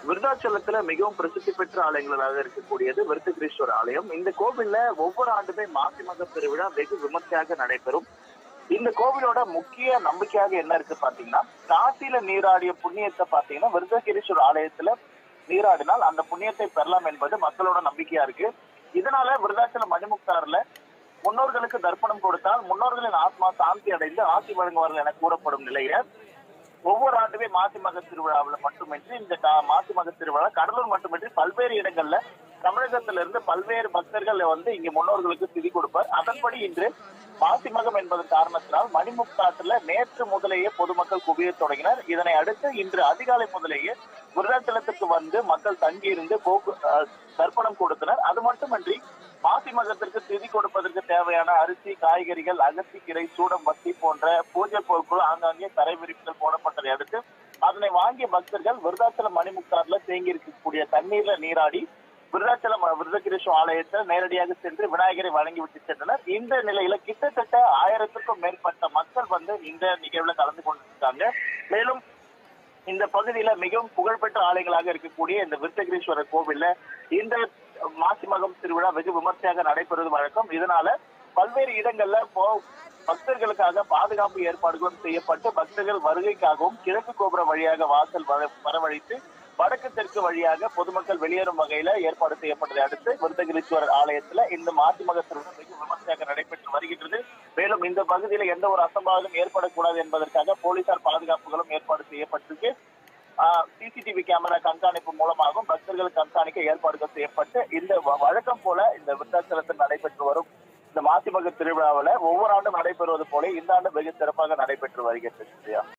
விருதாச்சலத்துல மிகவும் பிரசித்தி பெற்ற ஆலயங்களாக இருக்கக்கூடியது விருத்தகிரீஸ்வரர் ஆலயம். இந்த கோவில்ல ஒவ்வொரு ஆண்டுமே மாசி மக பெருவிழா வெகு விமர்சையாக நடைபெறும். இந்த கோவிலோட முக்கிய நம்பிக்கையாக என்ன இருக்கு பாத்தீங்கன்னா, காசியில நீராடிய புண்ணியத்தை பாத்தீங்கன்னா விருத்தகிரீஸ்வரர் ஆலயத்துல நீராடினால் அந்த புண்ணியத்தை பெறலாம் என்பது மக்களோட நம்பிக்கையா இருக்கு. இதனால விருதாச்சலம் மணிமுக்தாறுல முன்னோர்களுக்கு தர்ப்பணம் கொடுத்தால் முன்னோர்களின் ஆத்மா சாந்தி அடைந்து ஆசி வழங்குவார்கள் என கூறப்படும் நிலையில ஒவ்வொரு ஆண்டுமே மாசி மக திருவிழாவில் மட்டுமின்றி இந்த மாசி மக திருவிழா கடலூர் மட்டுமின்றி பல்வேறு இடங்கள்ல தமிழகத்தில இருந்து பல்வேறு பக்தர்கள் இங்க முன்னோர்களுக்கு திதி கொடுப்பார். அதன்படி இன்று மாசி மகம் என்பதன் காரணத்தினால் மணிமுக்தாற்றுல நேற்று முதலேயே பொதுமக்கள் குவிய தொடங்கினர். இதனை அடுத்து இன்று அதிகாலை முதலேயே விருதாச்சலத்துக்கு வந்து மக்கள் தங்கியிருந்து தர்ப்பணம் கொடுத்தனர். அது மட்டுமின்றி மாசி மகத்திற்கு திதி கொடுப்பதற்கு தேவையான அரிசி, காய்கறிகள், அகத்திக்கீரை, சூடம், பத்தி போன்ற பூஜை பொருட்கள் ஆங்காங்கே தரை விரிப்புகள் போடப்பட்டதை அடுத்து அதனை வாங்கிய பக்தர்கள் விருதாச்சலம் மணிமுக்தாறுல தேங்கி இருக்கக்கூடிய தண்ணீர்ல நீராடி விருதாச்சலம் விருதகிரீஸ்வரர் ஆலயத்தில் நேரடியாக சென்று விநாயகரை வழங்கிவிட்டு சென்றனர். இந்த நிலையில கிட்டத்தட்ட 1000க்கும் மேற்பட்ட மக்கள் இந்த நிகழ்வுல கலந்து கொண்டிருக்காங்க. மேலும் இந்த பகுதியில மிகவும் புகழ்பெற்ற ஆலயங்களாக இருக்கக்கூடிய இந்த விருத்தகிரீஸ்வரர் கோவில்ல இந்த மாசி மகம் திருவிழா வெகு விமர்சையாக நடைபெறுவது வழக்கம். இதனால பல்வேறு இடங்கள்ல பக்தர்களுக்காக பாதுகாப்பு ஏற்பாடுகளும் செய்யப்பட்டு பக்தர்கள் வருகைக்காகவும் கிழக்கு கோபுர வழியாக வாசல் வரவழைத்து வடக்கு தெற்கு வழியாக பொதுமக்கள் வெளியேறும் வகையில ஏற்பாடு செய்யப்பட்டதை அடுத்து விருத்தகிரீஸ்வரர் ஆலயத்துல இந்த மாசி மக திருவிழா மிக விமர்சையாக நடைபெற்று வருகின்றது. மேலும் இந்த பகுதியில எந்த ஒரு அசம்பாவிதம் ஏற்படக்கூடாது என்பதற்காக போலீசார் பாதுகாப்புகளும் ஏற்பாடு செய்யப்பட்டிருக்கு. சிசிடிவி கேமரா கண்காணிப்பு மூலமாகவும் பக்தர்கள் கண்காணிக்க ஏற்பாடுகள் செய்யப்பட்டு இந்த வழக்கம் போல இந்த விருத்தாச்சலத்தில் நடைபெற்று வரும் இந்த மாசி மக திருவிழாவில் ஒவ்வொரு ஆண்டும் நடைபெறுவது போல இந்த ஆண்டு வெகு சிறப்பாக நடைபெற்று வருகிறது.